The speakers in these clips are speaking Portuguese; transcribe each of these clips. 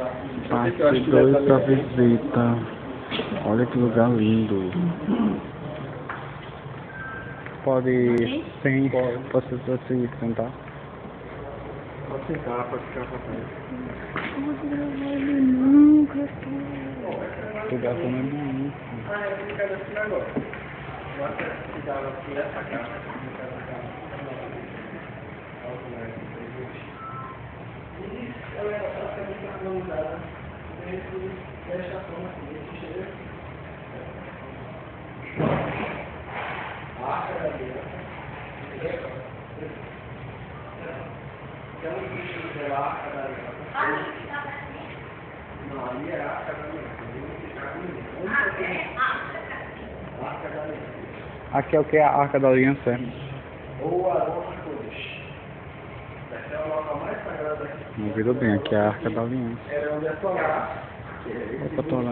Parte 2 da visita. Olha que lugar lindo. Pode sim, pode se sentar. Pode sentar, pode ficar à vontade. O lugar também é bonito. Ah, eu quero assim agora. Eu acho que dava aqui essa casa. E ela era praticamente harmonizada desta forma aqui, desse jeito. A arca da aliança. Então, o bicho dela, a arca da aliança. Não, ali é a arca da aliança. A arca da aliança. Aqui é o que é a Arca da Aliança. Ou Arão Arco-Íris. Essa é o local mais sagrado aqui. Não virou bem, aqui é a Arca da Aliança. Era onde a Torá, que é esse Opa, Torá.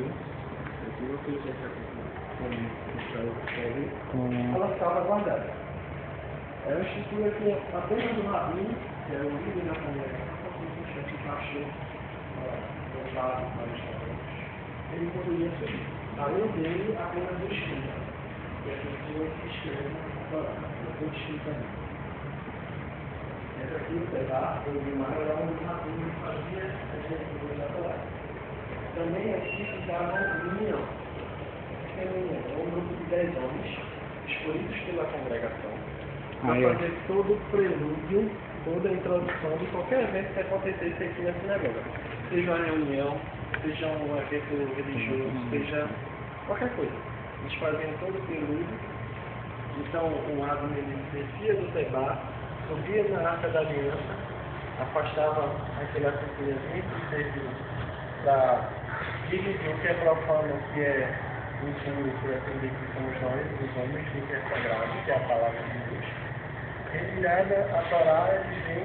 ela estava guardada. Era uma estrutura que apenas o rabino, que era o líder da congregação, que encaixou no lado para os católicos, ele poderia ser. Além dele, apenas o escriba, que é a pessoa que escreve na Torá, o escriba também. Essa aqui, o pedaço, o Guimar, era onde o rabino fazia a leitura da Torá. Também aqui ficava uma união. É um grupo de 10 homens, escolhidos pela congregação, para fazer todo o prelúdio, toda a introdução de qualquer evento que acontecesse aqui na sinagoga. Seja uma reunião, seja um evento religioso, seja qualquer coisa. Eles faziam todo o prelúdio. Então, o rabino ele descia do Tebá, subia na Arca da Aliança, afastava aquela cortinazinha que serviu para dividir o que é profano, o que é impuro, por entender que somos nós, os homens, o que é sagrado, que é a palavra de Deus. Retirada a Torá, eles vêm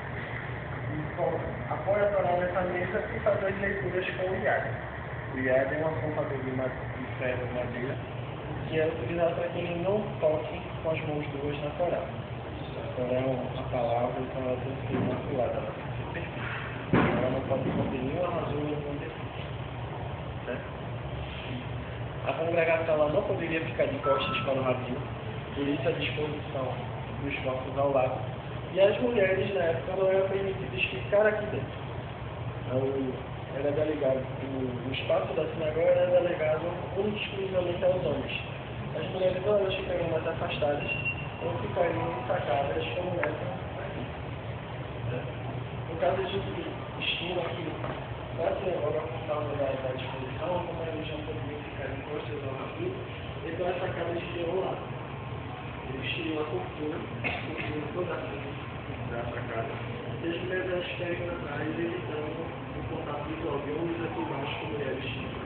e apoiam a Torá nessa mesa e fazem as leituras com o Iad. O Iad é uma ponta de ferro de madeira que é utilizado para que ele não toque com as mãos duas na Torá. A Torá é a palavra, então ela tem que ser imaculada, ela tem que ser perfeita. Ela não pode conter nenhuma razão, nenhum defeito. Certo? A congregação ela não poderia ficar de costas para o rabino, por isso a disposição dos bancos ao lado. E as mulheres, na época, não eram permitidas ficar aqui dentro. Então, era delegado, o espaço da sinagoga era delegado única e exclusivamente aos homens. As mulheres ou elas ficariam mais afastadas, ou ficariam sacadas como nessa aqui. No caso, a gente estima que na sinagoga, por causa da disposição, como eles não poderiam ficar em costas ao rabino, então as sacadas iriam lá. Eles tinham a cortina toda a frente da sacada. E as mulheres ficariam atrás, evitando o contato visual de homens aqui embaixo com mulheres.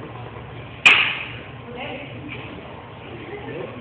Entendeu?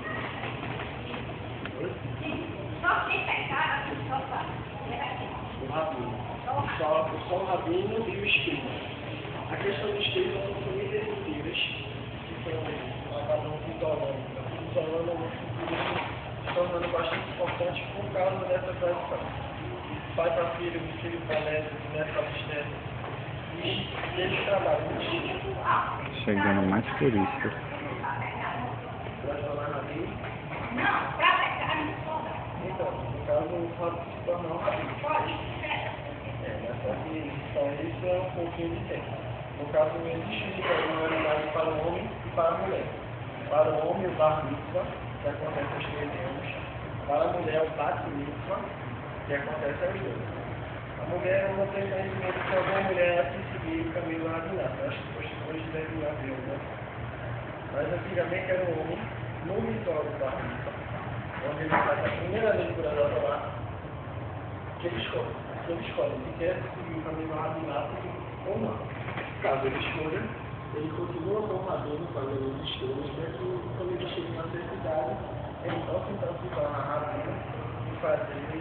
O rabino. Só o rabino e o escriba. A questão do escriba são famílias inteiras que acabam se isolando se tornando bastante importante por causa dessa tradição. Pai para filho, de filho para neto, de neto para bisneto. E eles trabalham. Chegando mais turistas. Vai falar rabino? Não, para pegar no sombra. Então, no caso, o rabino se torna um rabino. Pode. Só que só isso é um pouquinho de tempo. No caso, não existe uma unidade para o homem e para a mulher. Para o homem, o bar mitzvah, que acontece aos 13 anos. Para a mulher, o bat mitzvah, que acontece aos 12. A mulher não tem conhecimento que alguma mulher assim seguir o caminho do rabinato. Acho que hoje deve haver, né? Mas antigamente era o homem, no ritual do bar mitzvah, onde ele faz a primeira leitura da Torá, que ele escolhe. Ele escolhe se quer seguir o caminho do rabinato ou não. Caso ele escolha, ele continua com o rabino fazendo os estudos, para que quando ele chega na necessidade, ele possa então se tornar rabino e fazer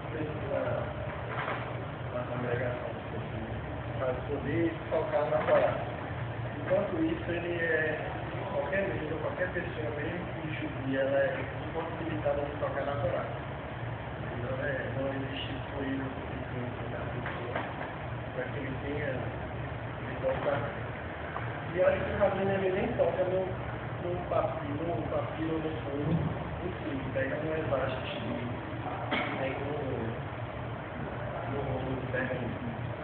na congregação, para poder focar na Torá. Enquanto isso, ele é qualquer líder, qualquer pessoa, mesmo que judia, ela é impossibilitada de tocar na Torá. Não existe fluido da pessoa para que ele tenha E eu acho que o rabino ele nem toca no papiro no fundo, enfim, pega uma elástica aí no rolo de pergunta.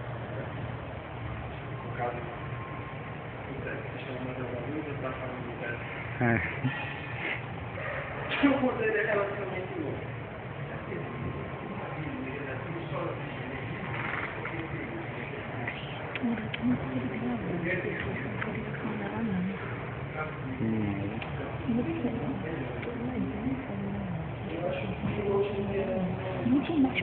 No caso, vocês estão mandando a luz, eu estou falando do pé. Eu poderia relativamente louco. Muito mais